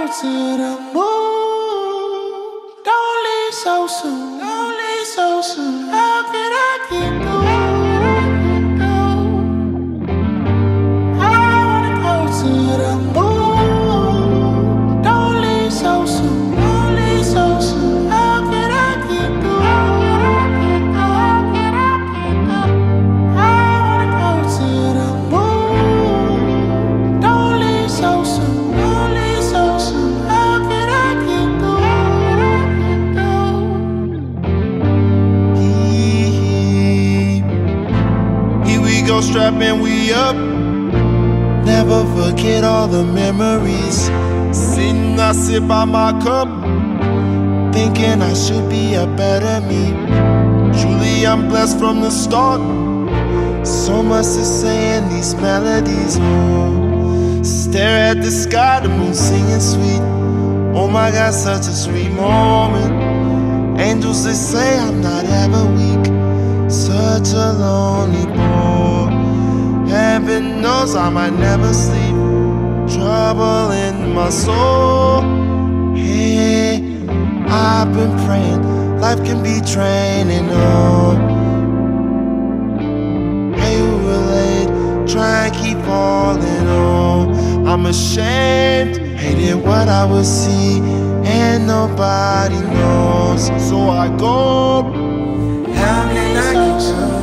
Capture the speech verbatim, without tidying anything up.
to the moon. Don't leave so soon. Don't leave so soon. How can I get through? I wanna go to the moon. Don't leave so soon. Don't leave so soon. How can I get through? How can I get through? I wanna go to the moon. Don't leave so soon. Don't leave so soon. How can I get through? Here we go, strappin', we up. Never forget all the memories. Sittin', I sip by my cup, thinking I should be a better me. Truly, I'm blessed from the start. So much to say in these melodies. Oh, stare at the sky, the moon singing sweet. Oh my God, such a sweet moment. Angels, they say I'm not ever weak. Such a lonely boy. Heaven knows I might never sleep. Trouble in my soul. Hey, I've been praying. Life can be draining. Oh, hey, who relate? Try and keep falling. Oh, I'm ashamed. Hated what I would see, and nobody knows. So I go. How can I get through?